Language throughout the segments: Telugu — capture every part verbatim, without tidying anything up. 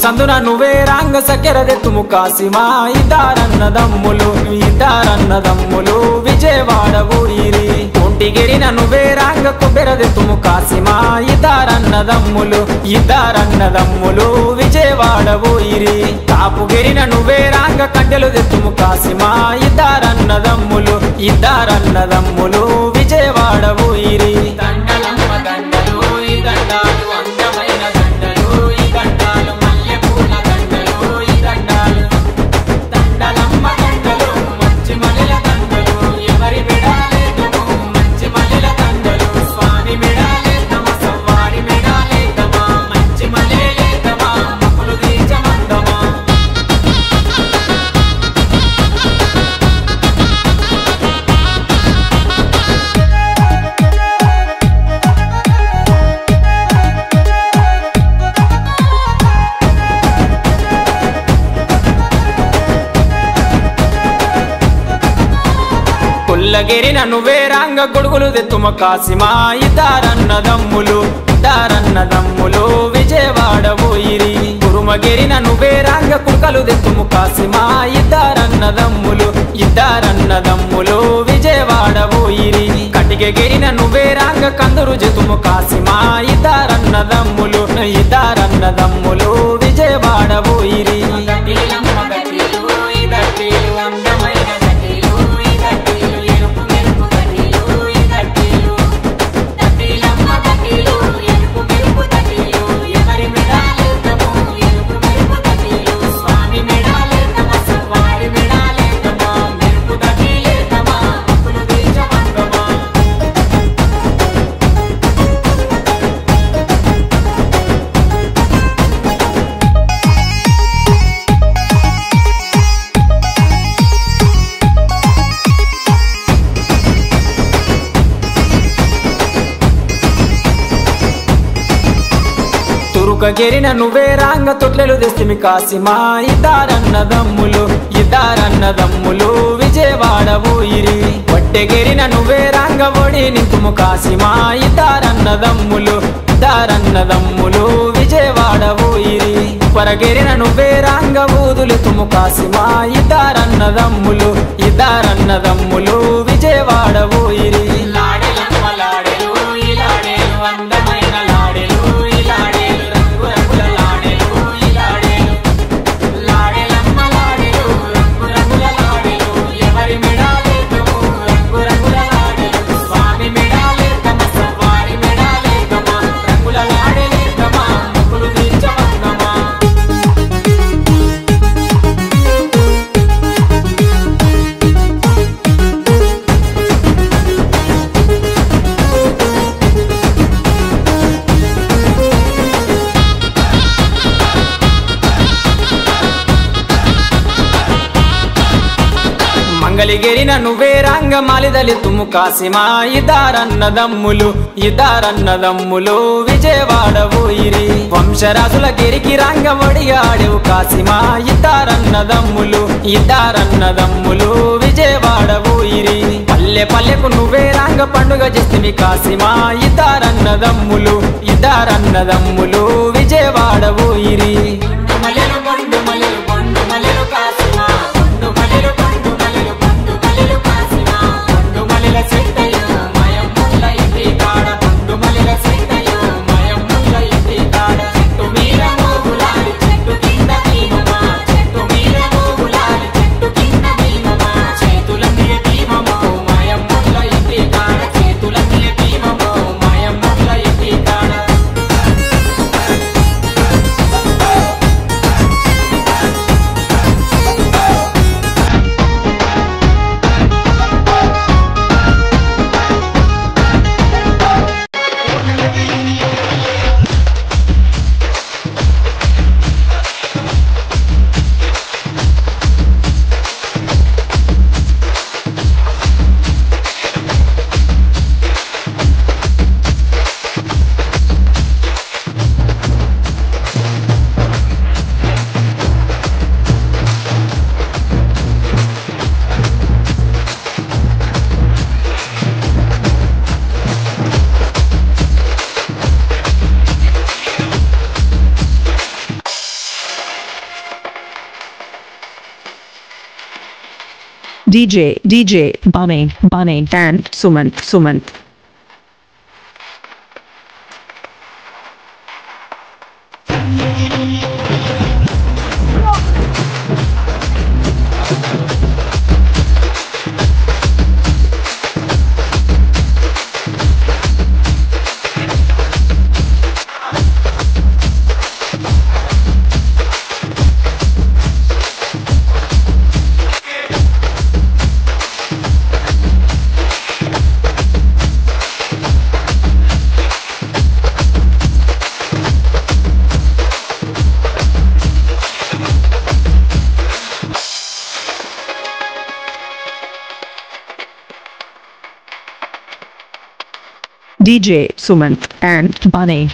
సందున నువ్వే రాంగ సకెరదెత్తుము కాసిమా ఇద్దరన్నదమ్ములు ఇద్దరన్నదమ్ములు విజయవాడ ఊరిరి ఒంటిగిరిన నువ్వే రాంగ కొబ్బెరదెత్తుము కాసిమా ఇద్దరన్నదమ్ములు ఇద్దరన్నదమ్ములు విజయవాడ ఊరిరి కాపుగిరిన నువ్వే రాంగ కట్టెలు దెత్తుము కాసిమా ఇద్దరన్నదమ్ములు ఇద్దరన్నదమ్ములు విజయవాడ ఊరిరి దండలమ్మ దండలు ఈ దండాలు అందమైన దండలు ఈ దండాలు మల్లెపూల దండలు ఈ దండాలు దండలమ్మ దండలు మంచి మల్లెల దండలు ఎవరి మెడాలేదము మంచి మల్లెల దండలు స్వామి మెడాలేదమా సవ్వారి మెడాలేదమా మంచి మల్లెలేదమా మొక్కులు తీర్చమందమా పుల్లగిరిన నువ్వే రాంగ గొడుగులు దెత్తుమ కాసిమా ఇద్దరన్నదమ్ములు ఇద్దరన్నదమ్ములు విజయవాడ ఊరిరి కురుమగిరిన నువ్వే రాంగ కుక్కలు దెత్తుము కాసిమా ఇద్దరన్నదమ్ములు ఇద్దరన్నదమ్ములు విజయవాడ ఊరిరి కటికెగిరిన నువ్వే రాంగ కందురు జెతుము కాసిమా ఇద్దరన్నదమ్ములు ఇద్దరన్నదమ్ములు విజయవాడ ఊరిరి తురుకగిరిన నువ్వే రాంగ తొట్లెలు దెస్తిమి కాసిమా ఇద్దరన్నదమ్ములు ఇద్దరన్నదమ్ములు విజయవాడ ఊరిరి వట్టెగిరిన నువ్వే రాంగ ఒడి నింతుము కాసిమా ఇద్దరన్నదమ్ములు ఇద్దరన్నదమ్ములు విజయవాడ ఊరిరి పరగిరిన నువ్వే రాంగ ఊదులు తుము కాసిమా ఇద్దరన్నదమ్ములు ఇద్దరన్నదమ్ములు విజయవాడ ఊరిరి లాడెలమ్మ లాడెలు ఈ లాడెలు అందమైన లాడెలు ఈ లాడెలు రంగు రంగుల లాడెలు ఈ లాడెలు లాడెలమ్మ లాడెలు రంగు రంగుల లాడెలు ఎవరి మెడాలేదము రంగు రంగుల లాడెలు స్వామి మెడాలేదమా సవ్వారి మెడాలేదమా రంగుల లాడెలేదమా మొక్కులు తీర్చమందమా మంగళగిరిన నువ్వే రాంగ మాలిదలి తుము కాసిమా ఇద్దరన్నదమ్ములు ఇద్దరన్నదమ్ములు విజయవాడ ఊరిరి వంశరాజుల గిరికి రాంగ ఒడిగాడెవు కాసిమా ఇద్దరన్నదమ్ములు ఇద్దరన్నదమ్ములు విజయవాడ ఊరిరి పల్లె పల్లెకు నువ్వే రాంగ పండుగ చేస్తివి కాసిమా ఇద్దరన్నదమ్ములు ఇద్దరన్నదమ్ములు విజయవాడ ఊరిరి మల్లెలు పండు మల్లెలు పండు మల్లెలు కాసిమా పండు మల్లెలు పండు మల్లెలు పండు మల్లెలు కాసిమా పండు మల్లెల సెట్టయ్య మయముల్ల ఇంటి కాడ పండు మల్లెల సెట్టయ్య మయముల్ల ఇంటి కాడ చెట్టు మీద మోగులాడి చెట్టు కింద భీమమా చెట్టు మీద మోగులాడి చెట్టు కింద భీమమా చేతులన్నీ భీమమో మయముల్ల ఇంటి కాడ చేతులన్నీ భీమమో మయముల్ల ఇంటి కాడ D J, D J, Bunny, Bunny, and Sumant, Sumant. D J, Sumant, and Bunny.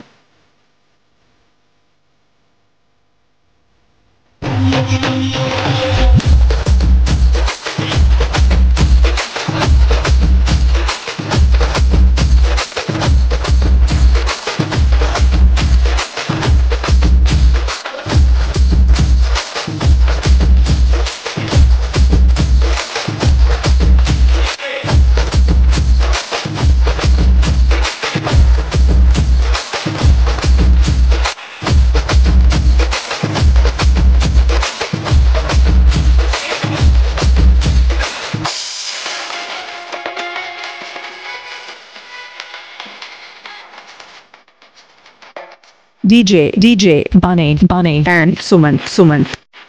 D J, D J, Bunny, Bunny, and Sumant, Sumant.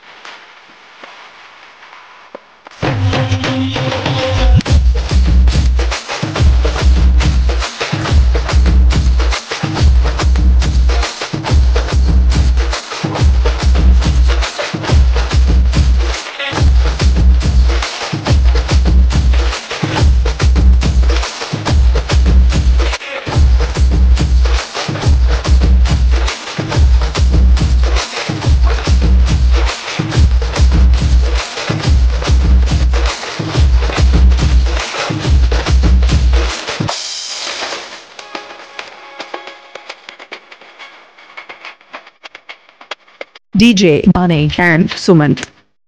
D J, Bunny, and Sumant.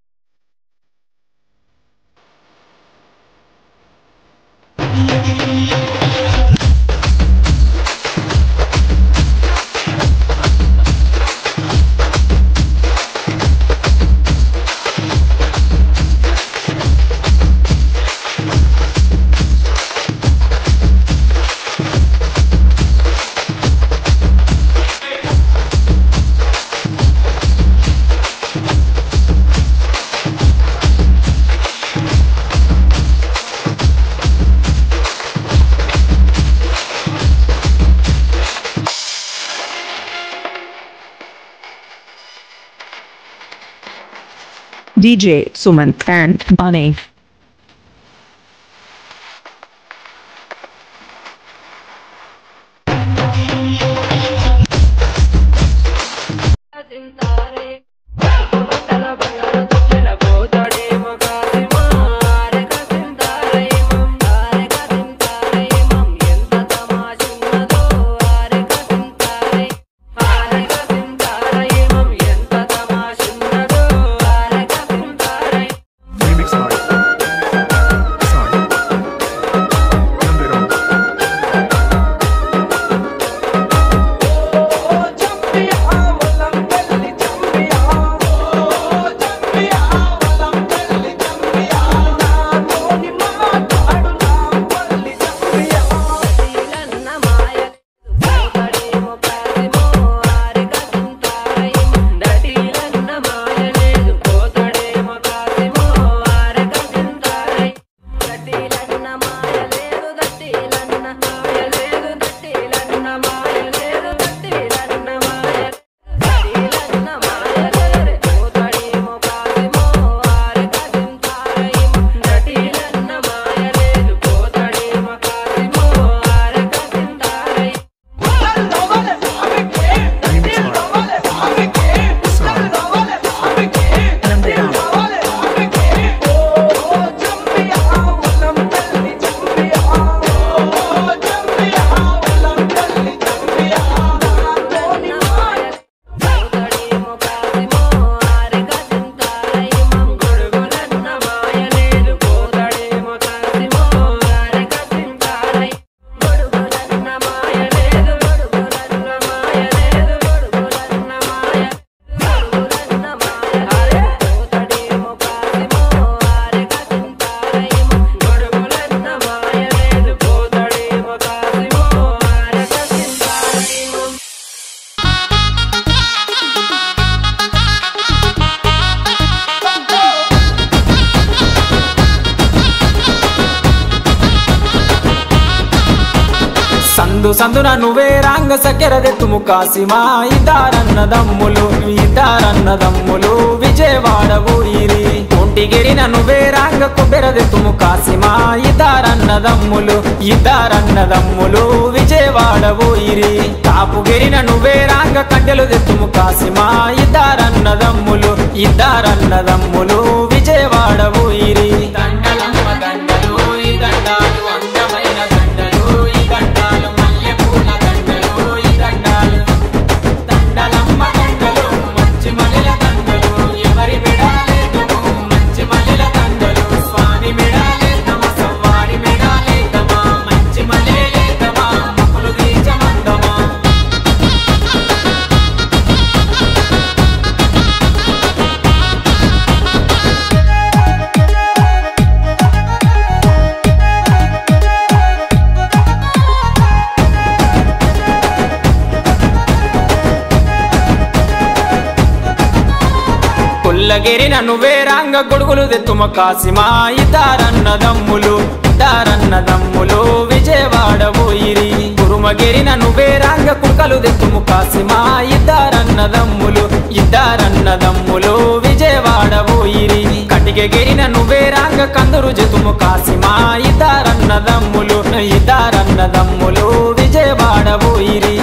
D J, Sumant, and Bunny. Remix by సందు సందున నువ్వే రాంగ సకెరదెత్తుము కాసిమా ఇద్దారన్నదమ్ములు ఇద్దారన్నదమ్ములు విజయవాడ ఊయిరి ఒంటిగిరిన నువ్వే రాంగ కొబ్బెరదెత్తుము కాసిమా ఇద్దారన్నదమ్ములు ఇద్దారన్నదమ్ములు విజయవాడ ఊయిరి కాపుగిరిన నువ్వే రాంగ కండెలు దెత్తుము కాసిమా ఇద్దారన్నదమ్ములు ఇద్దారన్నదమ్ములు విజయవాడ ఊయిరి దండలమ్మ దండలు ఈ దండాలు అందమైన దండలు ఈ దండాలు మల్లెపూల దండలు ఈ దండాలు దండలమ్మ దండలు మంచి మల్లెల దండలు ఎవరి మెడాలేదము మంచి మల్లెల దండలు స్వామి మెడాలేదమ సవ్వారి మెడాలేదమ మంచి మల్లెలేదమ ముక్కులు దీచమందమా కొల్లగిరిన నువ్వే రాంగ గొడుగులు దెత్తుమ కాసిమా ఇద్దారన్నదమ్ములు ఇద్దారన్నదమ్ములు విజయవాడ ఊయిరి కురుమగిరిన నువ్వే రాంగ కుక్కలు దెత్తుము కాసిమా ఇద్దారన్నదమ్ములు ఇద్దారన్నదమ్ములు విజయవాడ ఊయిరి కటిగగిరిన నువ్వే రాంగ కందురు జతుము కాసిమా ఇద్దారన్నదమ్ములు ఇద్దారన్నదమ్ములు విజయవాడ ఊయిరి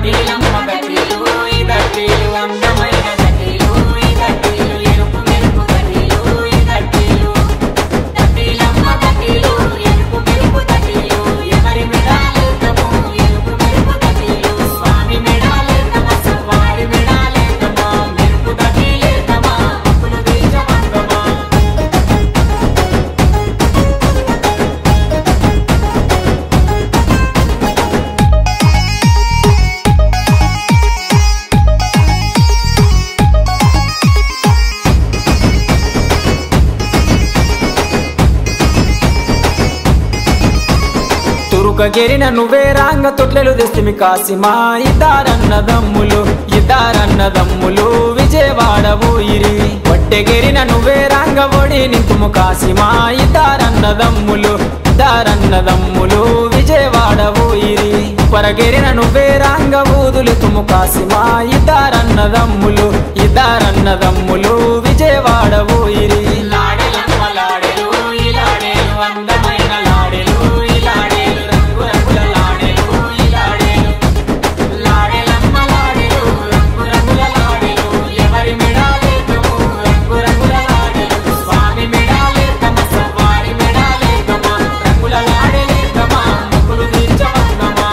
తురుకగిరిన నువ్వే రాంగ తొట్లెలు దెస్తిమి కాసిమా ఇద్దారన్నదమ్ములు ఇద్దారన్నదమ్ములు విజయవాడ ఊయిరి వడ్డెగిరిన నువ్వే రాంగ ఒడి నింతుము కాసిమా ఇద్దారన్నదమ్ములు ఇద్దారన్నదమ్ములు విజయవాడ ఊయిరి పరగిరిన నువ్వే రాంగ ఊదులెత్తుము కాసిమా ఇద్దారన్నదమ్ములు ఇద్దారన్నదమ్ములు విజయవాడ ఊయిరి లాడెలమ్మ లాడెలు ఈ లాడెలు అందమైన లాడెలు ఈ లాడెలు రంగు రంగుల లాడెలు ఈ లాడెలు లాడెలమ్మ లాడెలు రంగు రంగుల లాడెలు ఎవరి మెడాలేదము రంగు రంగుల లాడెలు స్వామి మెడాలేదమ సవ్వారి మెడాలేదమ రంగుల లాడెలేదమ ముక్కులు తీర్చమందమా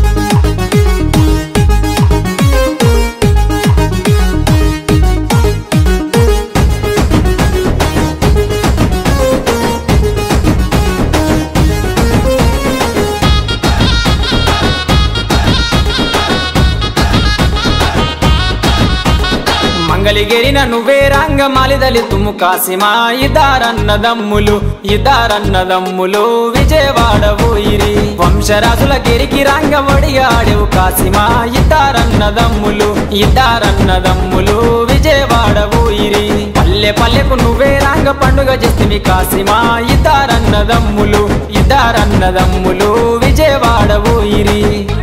మంగళగిరిన నువ్వే రాంగ మాలిదలెత్తుము కాసిమా ఇద్దారన్నదమ్ములు ఇద్దారన్నదమ్ములు విజయవాడ ఊయిరి వంశరాజుల గిరికి రాంగ ఒడియాడెవు కాసిమా ఇద్దారన్నదమ్ములు ఇద్దారన్నదమ్ములు విజయవాడ ఊయిరి పల్లె పల్లెకు నువ్వే రాంగ పండుగ చేస్తిమి కాసిమా ఇద్దారన్నదమ్ములు ఇద్దారన్నదమ్ములు విజయవాడ ఊయిరి